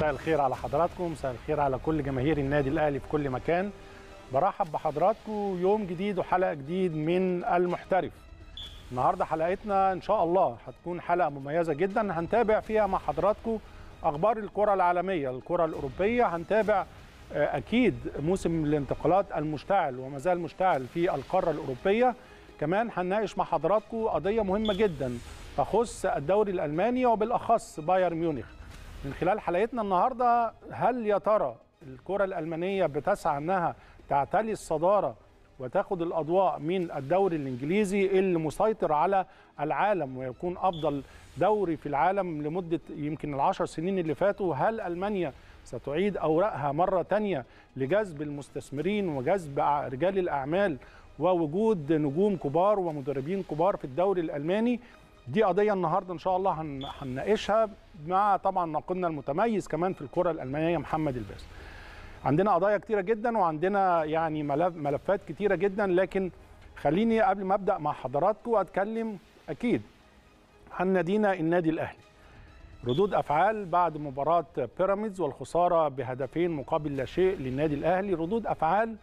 مساء الخير على حضراتكم، مساء الخير على كل جماهير النادي الأهلي في كل مكان. برحب بحضراتكم يوم جديد وحلقة جديد من المحترف. النهارده حلقتنا إن شاء الله هتكون حلقة مميزة جدا، هنتابع فيها مع حضراتكم أخبار الكرة العالمية، الكرة الأوروبية. هنتابع أكيد موسم الانتقالات المشتعل وما زال مشتعل في القارة الأوروبية. كمان هنناقش مع حضراتكم قضية مهمة جدا تخص الدوري الألماني وبالأخص بايرن ميونخ. من خلال حلقتنا النهارده، هل يا ترى الكرة الألمانية بتسعى أنها تعتلي الصدارة وتاخد الأضواء من الدوري الإنجليزي اللي مسيطر على العالم ويكون أفضل دوري في العالم لمدة يمكن ال10 سنين اللي فاتوا؟ هل ألمانيا ستعيد أوراقها مرة تانية لجذب المستثمرين وجذب رجال الأعمال ووجود نجوم كبار ومدربين كبار في الدوري الألماني؟ دي قضية النهاردة إن شاء الله هنناقشها مع طبعا ناقدنا المتميز كمان في الكرة الألمانية محمد الباز. عندنا قضايا كتيرة جدا وعندنا يعني ملفات كتيرة جدا، لكن خليني قبل ما أبدأ مع حضراتكم أتكلم أكيد عن نادينا النادي الأهلي. ردود أفعال بعد مباراة بيراميدز والخسارة بهدفين مقابل لا شيء للنادي الأهلي، ردود أفعال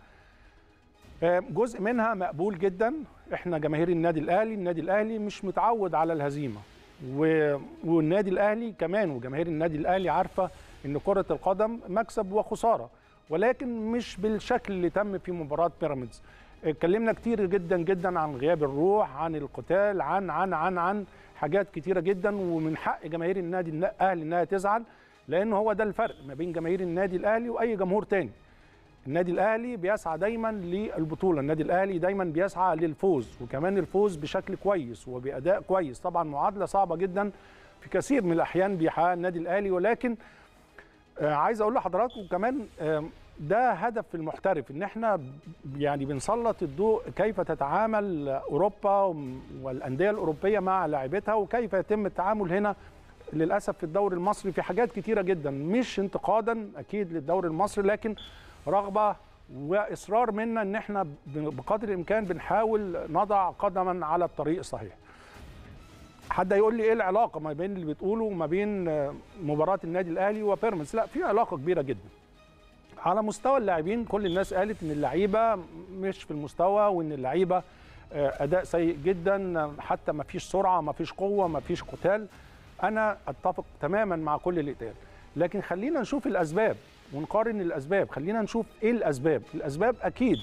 جزء منها مقبول جدا. احنا جماهير النادي الأهلي مش متعود على الهزيمة، والنادي الأهلي كمان وجماهير النادي الأهلي عارفة ان كرة القدم مكسب وخسارة، ولكن مش بالشكل اللي تم في مباراة بيراميدز. اتكلمنا كتير جدا جدا عن غياب الروح، عن القتال، عن حاجات كتيرة جدا، ومن حق جماهير النادي الأهلي انها تزعل، لان هو ده الفرق ما بين جماهير النادي الأهلي واي جمهور تاني. النادي الأهلي بيسعى دايما للبطولة، النادي الأهلي دايما بيسعى للفوز، وكمان الفوز بشكل كويس وبأداء كويس. طبعا معادلة صعبة جدا في كثير من الأحيان بيحققها النادي الأهلي، ولكن عايز أقول لحضراتكم كمان ده هدف في المحترف، إن احنا يعني بنسلط الضوء كيف تتعامل أوروبا والأندية الأوروبية مع لاعبتها، وكيف يتم التعامل هنا للأسف في الدوري المصري في حاجات كتيرة جدا، مش انتقادا أكيد للدوري المصري، لكن رغبة وإصرار منا إن احنا بقدر الإمكان بنحاول نضع قدما على الطريق الصحيح. حد يقول لي إيه العلاقة ما بين اللي بتقوله وما بين مباراة النادي الأهلي وبيراميدز؟ لا، في علاقة كبيرة جدا. على مستوى اللاعبين كل الناس قالت إن اللعيبة مش في المستوى، وإن اللعيبة أداء سيء جدا، حتى ما فيش سرعة، ما فيش قوة، ما فيش قتال. أنا أتفق تماما مع كل اللي اتقال، لكن خلينا نشوف الأسباب ونقارن الأسباب. خلينا نشوف إيه الأسباب. الأسباب أكيد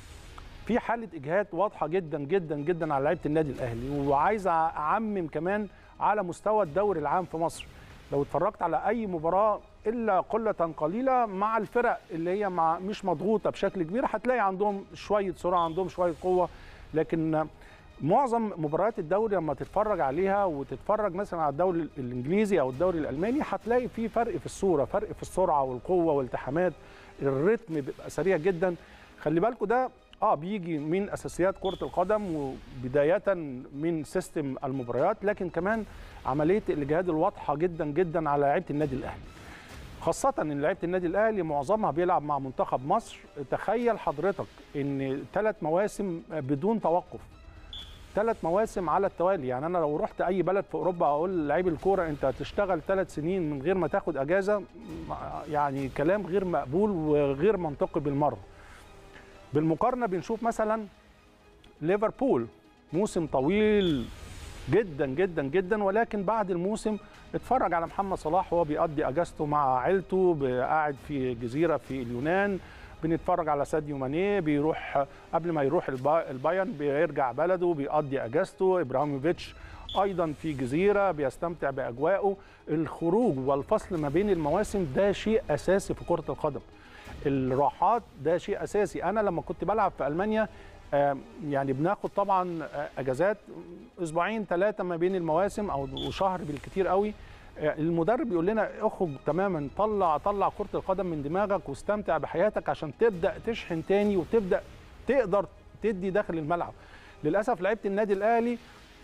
في حالة إجهاد واضحة جدا جدا جدا على لعيبة النادي الأهلي، وعايز أعمم كمان على مستوى الدوري العام في مصر. لو اتفرجت على أي مباراة إلا قلة قليلة مع الفرق اللي هي مش مضغوطة بشكل كبير، هتلاقي عندهم شوية سرعة، عندهم شوية قوة، لكن معظم مباريات الدوري لما تتفرج عليها وتتفرج مثلا على الدوري الانجليزي او الدوري الالماني، هتلاقي في فرق في الصوره، فرق في السرعه والقوه والالتحامات، الريتم بيبقى سريع جدا. خلي بالكم ده بيجي من اساسيات كره القدم، وبدايه من سيستم المباريات، لكن كمان عمليه الاجهاد الواضحه جدا جدا على لعيبه النادي الاهلي، خاصه ان لعيبه النادي الاهلي معظمها بيلعب مع منتخب مصر. تخيل حضرتك ان 3 مواسم بدون توقف، 3 مواسم على التوالي. يعني انا لو رحت اي بلد في اوروبا اقول لعيب الكوره انت هتشتغل 3 سنين من غير ما تاخد اجازه، يعني كلام غير مقبول وغير منطقي بالمره. بالمقارنه بنشوف مثلا ليفربول، موسم طويل جدا جدا جدا، ولكن بعد الموسم اتفرج على محمد صلاح وهو بيقضي اجازته مع عيلته، قاعد في جزيره في اليونان. بنتفرج على ساديو ماني بيروح قبل ما يروح البايرن بيرجع بلده بيقضي اجازته. ابراهيموفيتش ايضا في جزيره بيستمتع باجواءه. الخروج والفصل ما بين المواسم ده شيء اساسي في كره القدم. الراحات ده شيء اساسي. انا لما كنت بلعب في المانيا يعني بناخد طبعا اجازات 2 3 ما بين المواسم او شهر بالكتير قوي. المدرب يقول لنا اخرج تماما، طلع كرة القدم من دماغك واستمتع بحياتك عشان تبدأ تشحن تاني وتبدأ تقدر تدي داخل الملعب. للأسف لعيبة النادي الأهلي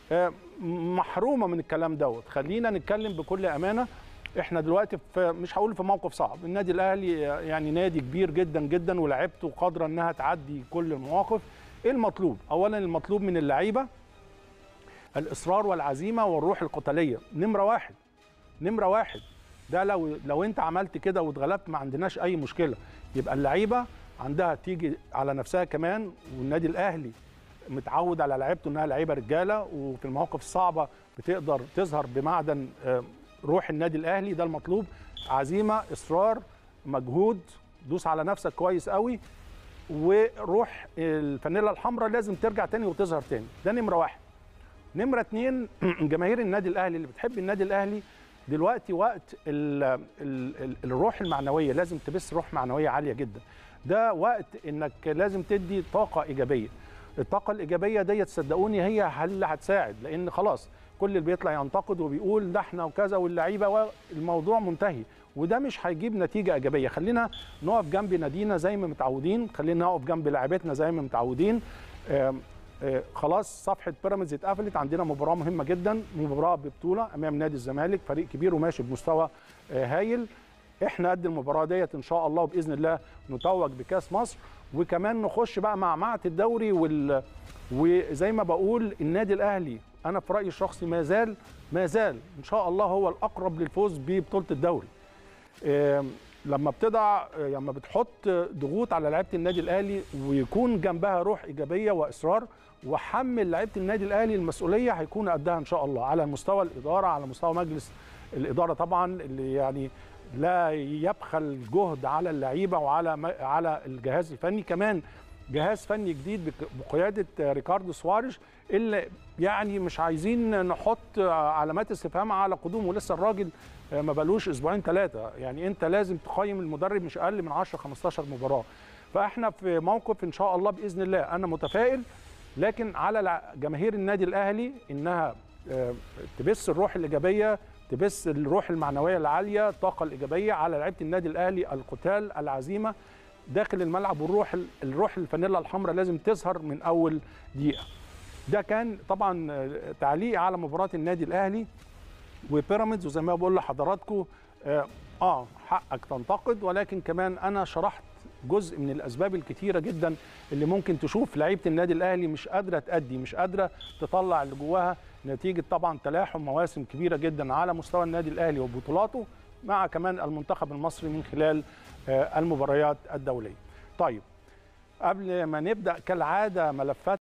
محرومة من الكلام دوت. خلينا نتكلم بكل أمانة، احنا دلوقتي مش هقول في موقف صعب. النادي الأهلي يعني نادي كبير جدا جدا ولاعيبته قادرة انها تعدي كل المواقف. ايه المطلوب؟ اولا المطلوب من اللعيبة الإصرار والعزيمة والروح القتالية، نمرة واحد. ده لو انت عملت كده واتغلبت ما عندناش اي مشكله. يبقى اللعيبه عندها تيجي على نفسها كمان، والنادي الاهلي متعود على لعيبته انها لعيبه رجاله، وفي المواقف الصعبه بتقدر تظهر بمعدن روح النادي الاهلي. ده المطلوب، عزيمه، اصرار، مجهود، دوس على نفسك كويس قوي، وروح الفانيلا الحمراء لازم ترجع تاني وتظهر تاني. ده نمره واحد. نمره اتنين، جماهير النادي الاهلي اللي بتحب النادي الاهلي دلوقتي وقت الروح المعنويه، لازم تبث روح معنويه عاليه جدا. ده وقت انك لازم تدي طاقه ايجابيه. الطاقه الايجابيه ديت صدقوني هي اللي هتساعد، لان خلاص كل اللي بيطلع ينتقد وبيقول ده احنا وكذا واللعيبه والموضوع منتهي، وده مش هيجيب نتيجه ايجابيه. خلينا نقف جنب نادينا زي ما متعودين، خلينا نقف جنب لاعبتنا زي ما متعودين. خلاص صفحه بيراميدز اتقفلت، عندنا مباراه مهمه جدا، مباراه ببطوله امام نادي الزمالك، فريق كبير وماشي بمستوى هايل. احنا قد المباراه ديت ان شاء الله، وباذن الله نتوج بكاس مصر، وكمان نخش بقى مع معة الدوري وزي ما بقول النادي الاهلي انا في رايي الشخصي ما زال ان شاء الله هو الاقرب للفوز ببطوله الدوري. لما بتحط ضغوط على لعيبه النادي الاهلي ويكون جنبها روح ايجابيه واصرار، وحمل لعيبه النادي الاهلي المسؤوليه، هيكون قدها ان شاء الله على مستوى الاداره، على مستوى مجلس الاداره طبعا، اللي يعني لا يبخل جهد على اللعيبه وعلى الجهاز الفني. كمان جهاز فني جديد بقياده ريكاردو سواريش، اللي يعني مش عايزين نحط علامات استفهام على قدومه، لسه الراجل ما بقالوش اسبوعين ثلاثه. يعني انت لازم تقيم المدرب مش اقل من 10 15 مباراه. فاحنا في موقف ان شاء الله باذن الله، انا متفائل، لكن على جماهير النادي الاهلي انها تبث الروح الايجابيه، تبث الروح المعنويه العاليه، الطاقه الايجابيه على لعيبه النادي الاهلي، القتال، العزيمه داخل الملعب، والروح الفانيلا الحمراء لازم تظهر من اول دقيقه. ده كان طبعا تعليق على مباراه النادي الاهلي وبيراميدز. وزي ما بقول لحضراتكم حقك تنتقد، ولكن كمان انا شرحت جزء من الاسباب الكتيره جدا اللي ممكن تشوف لعيبه النادي الاهلي مش قادره تأدي، مش قادره تطلع اللي جواها، نتيجه طبعا تلاحم مواسم كبيره جدا على مستوى النادي الاهلي وبطولاته، مع كمان المنتخب المصري من خلال المباريات الدوليه. طيب قبل ما نبدا كالعاده ملفات